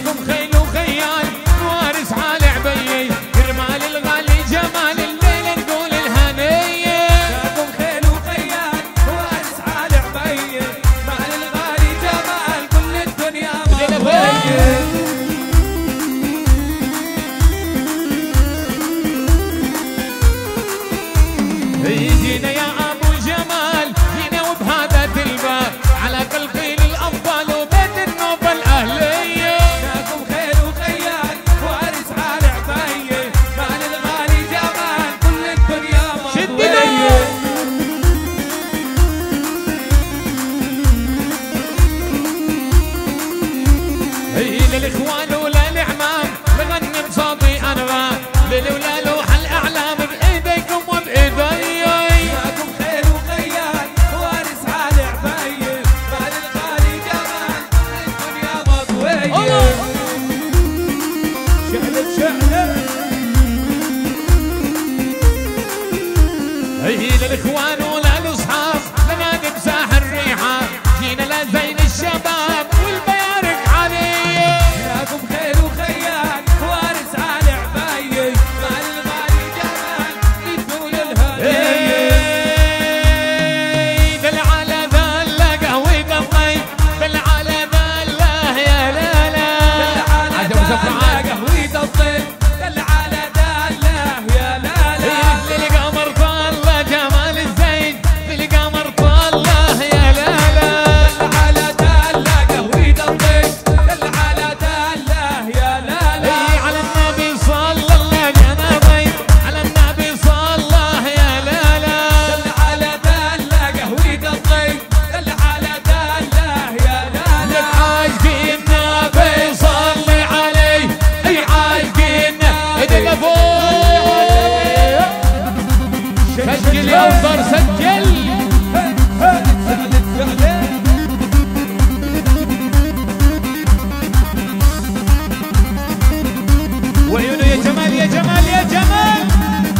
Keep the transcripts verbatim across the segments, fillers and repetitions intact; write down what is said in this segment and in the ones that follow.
جاكم خيل وخيال وارث على عبيي كرمال الغالي جمال الليلة نقول الهنية جاكم خيل وخيال وارث على عبيي مال الغالي جمال كل الدنيا مضوية جينا يا ابو جمال جينا وبهذا الباب على كل خيل الافضل وبيت النوبه الاهليه جاكم خيل وخيال وارث على عبيي مال الغالي جمال كل الدنيا مضوية هي للاخوان ولا العمام نغني بصوتي انغام ليلي ولا لوح الاعلام بايديكم وبايدي جاكم خيل وخيال وارث على عبيي مال الغالي جمال الدنيا مضوية شعلت شعلت هي للاخوان ولا الاصحاب لنادي بساحر الريحه جينا لزين الشباب والبيارق عليه جاكم خيل وخيال وارث على عبيي مال الغالي جمال يدول الهدية دل على ذله قهوي قضي دل على ذله يا لا لا دل على دله قهوي ضطي دل على دله يا لا لا للقمر طله جمال الزين للقمر طله يا لا لا دل على دله قهوي ضطي دل على دله يا لا لا على النبي صلى الله جنابي على النبي صلى الله يا لا لا دل على دله قهوي ضطي دل على دله يا لا لا عاشقي النبي صلي عليه اي عاشقي النبي فوق سجل يا وزر سجل وعيونه يا جمال يا جمال يا جمال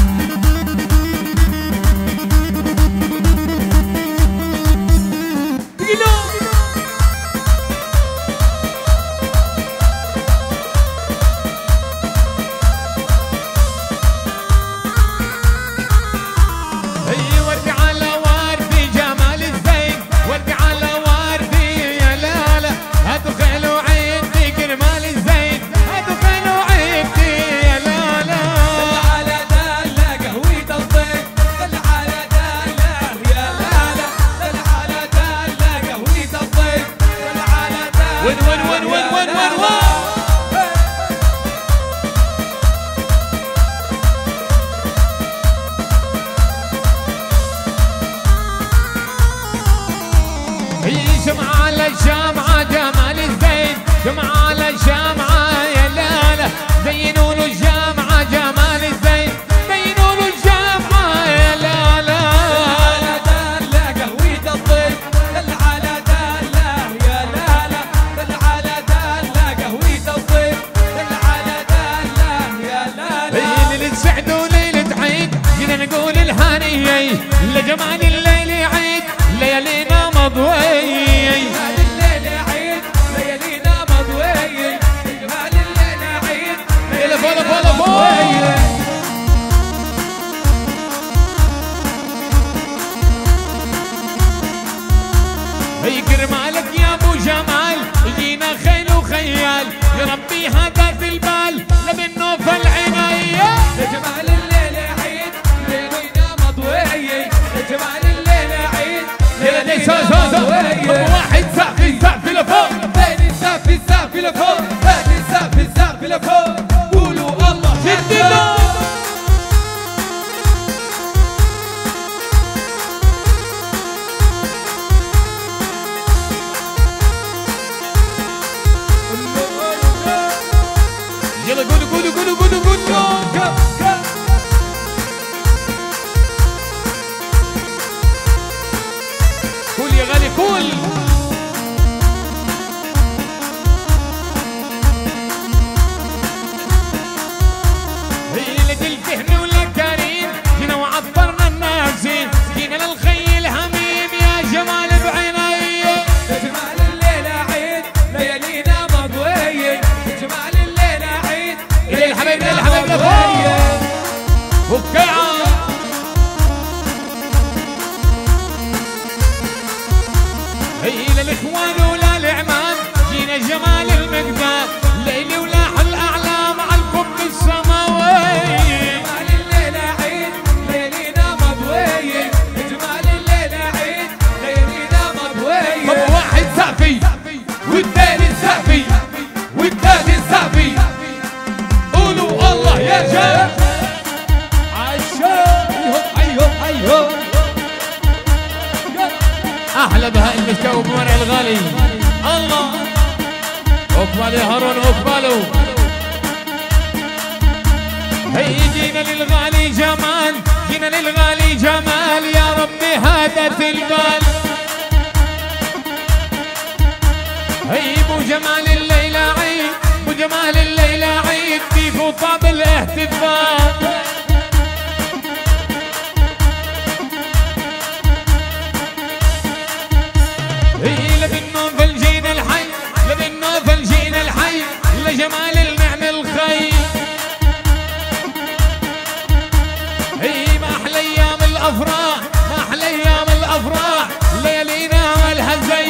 هي ورد على وردي جمال الزين ورد على وردي يا لا لا هاتوا خيل وعيدي كرمال الزين هاتوا خيل وعيدي يا لا لا دل على دله قهوي ضطي دل على دله يا لا لا دل على دله قهوي ضطي دل على دله وين وين وين وين وين وين وين هي جمعة على الجامعة جمال الزين جمعة على الجامعة يا لا لا زينوا له الجامعة جمال الزين زينوا له الجامعة يا لا لا على دله قهوي ضطي دل على دله يا لا لا دل على دله قهوي ضطي دل على دله يا لا لا هي ليلة سعد وليلة عيد جينا نقول الهانية لجمال الليل عيد ليالينا مضوية جمال الليل عيد ليالينا مضوية جمال الليل عيد يلا فولا فولا فولا هي كرمالك يا ابو جمال جينا خيل وخيال يا ربي هذا في البال لبنوف العناية جمال الليل عيد ليالينا مضوية جمال الليل عيد ليالينا مضوية واحد سقف السقف لفوق بين السقف السقف لفوق بين السقف السقف لفوق قولوا الله شدنا اقبل يا هارون اقبلوا. هي جينا للغالي جمال، جينا للغالي جمال يا ربي هادت البال. هي بو جمال الليلة عيد، بو جمال الليلة عيد فيكو طاب الاحتفال. هي لبنو فالجين الحي، لبنو فالجين الحي لجمال النعم الخي. هي ما احلى ايام الافراح، ما احلى ايام الافراح ليالينا والهزي.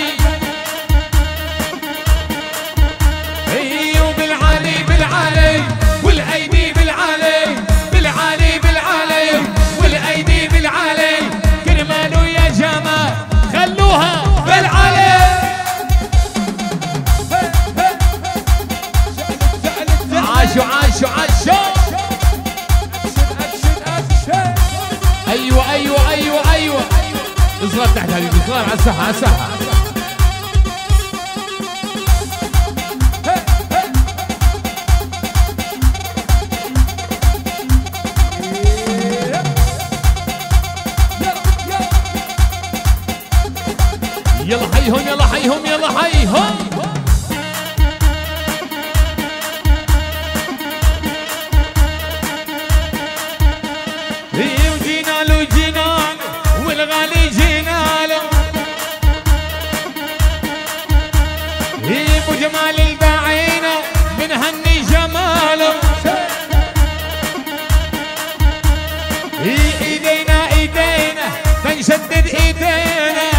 هي وبالعالي بالعالي والايدي بالعالي، بالعالي بالعالي والايدي بالعالي. كرمال ويا جمال خلوها بالعالي. عاشوا عاشوا عاشوا. ايوه ايوه ايوه ايوه. اصغر تحت حبيبي، اصغر على الساحه على الساحه. يلا حيهم يلا حيهم يلا حيهم. هي وجينا له جينا والغالي جينا له. هي ابو جمال الباعينا بنهني جماله. هي ايدينا ايدينا فنشدد ايدينا.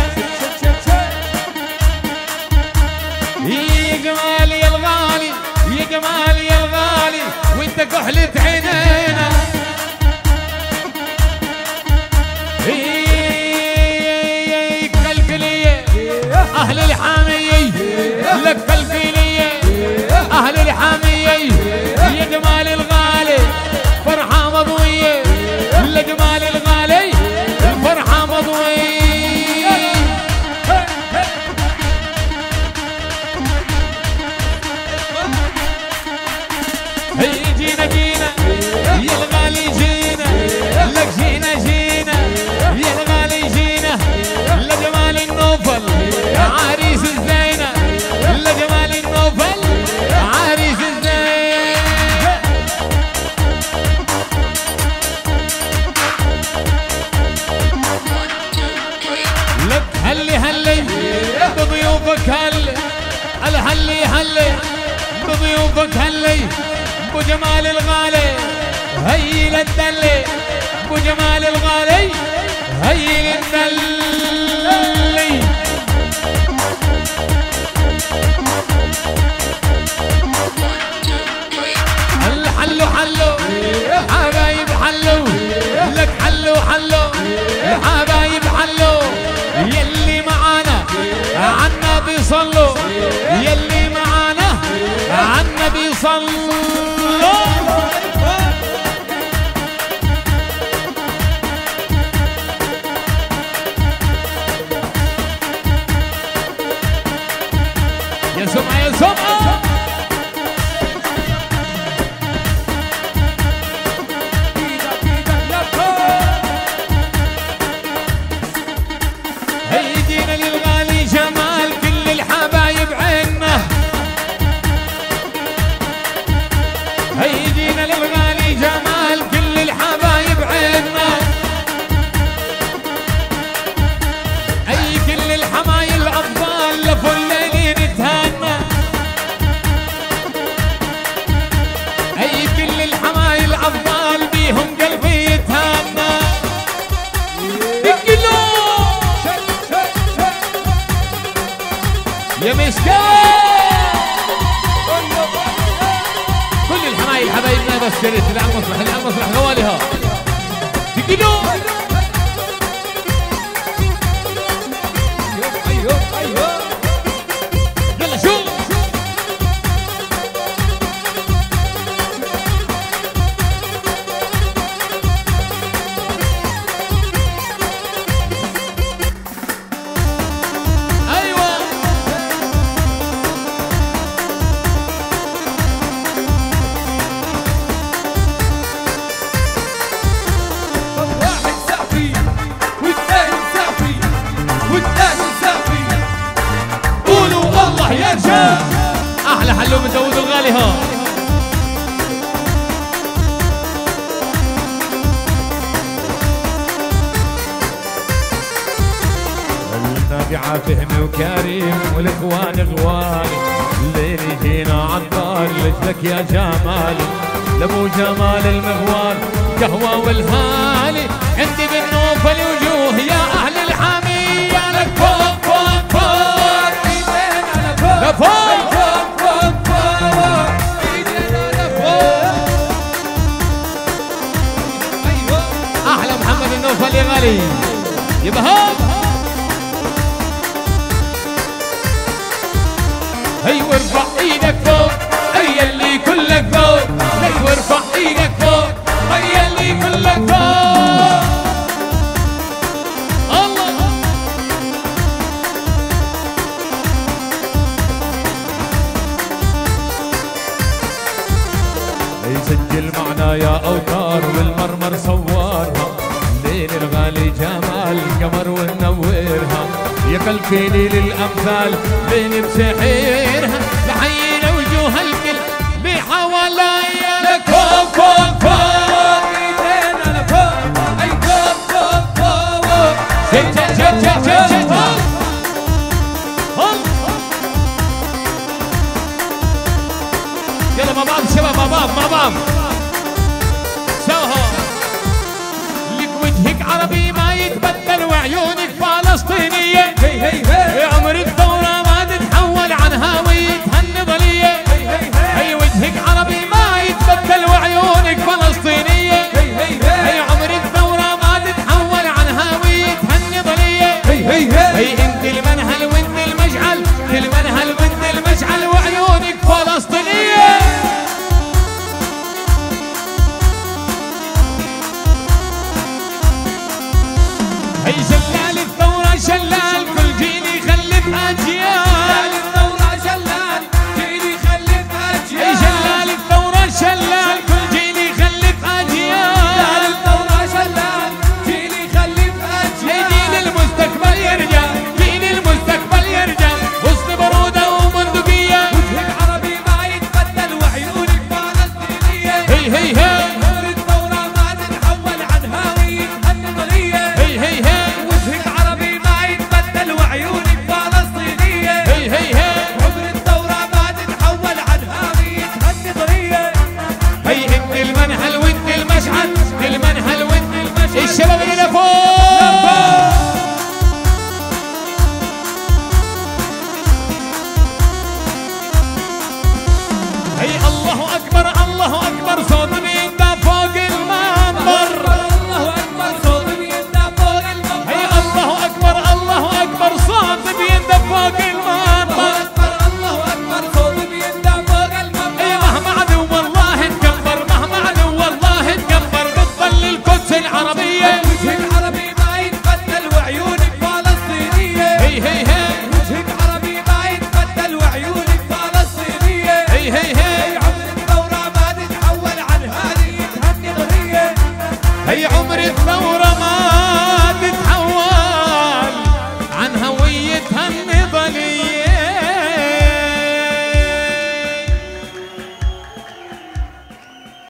يا جمال يا الغالي يا جمال يا الغالي وانت كحلة عينينا. هي كالكلية اهل الحامية لك كالكلية اهل الحامية. يا جمال الغالي فرحة مضوية لجمال الغالي الفرحة مضوية. هي جينا جينا يا الغالي جينا لك جينا جينا يا الغالي جينا لجمال النوفل عريس الزينة لجمال النوفل عريس الزينة. لك هلي هلي بضيوفك هلي الهلي هلي بضيوفك هلي. بو جمال الغالي هي للدلي، بو جمال الغالي هي للدلي. حلو حلو حبايب حلو لك حلو حلو الحبايب حلو. يلي معانا عالنبي صلوا، يلي معانا عالنبي صلوا. يا سمعة يا سمعة. هيدينا للغالي جمال كل الحبايب عنا. هيدينا للغالي جمال كل الحبايب عنا. اي كل الحمايل الافضال لفوا الليل نتهنى. اي كل الحمايل الافضال بيهم قلبي يتهنى. يا مسكين كل الحمايل حبايبنا بس يا ريت اللي على المسرح اللي على المسرح غواليها تقيلوا. ايوه ايوه يلا شو احلى حلو من داوود الغالي ها. النابعة فهمي وكريم والاخوان غوالي، الليل يجينا عطار لجلك يا جمالي، لابو جمال المغوال قهوة والهالي، عندي بالنوفل وجوه يا اهل الحمية لك فوق فوق فوق ايدينا لفوق لفوق فوق فوق فوق ايدينا لفوق. ايوه احلى محمد النوفل يا غالي يبقى هون. هي وارفع ايدك فوق هي اللي كلك فوق، هي وارفع ايدك فوق هي اللي كلك فوق. الله يسجل معنا يا اوتار والمرمر صورها، ليل الغالي جمال قمر ونورها، يا قلبي للامثال بين بسحيرها، لحينا وجوه الكل بحواليا لك فوق فوق فوق ايدينا لفوق اي فوق فوق فوق شد شد شد شد شد شد يلا مع بعض الشباب مع بعض مع بعض سوها. لك وجهك عربي ما يتبدل وعيونك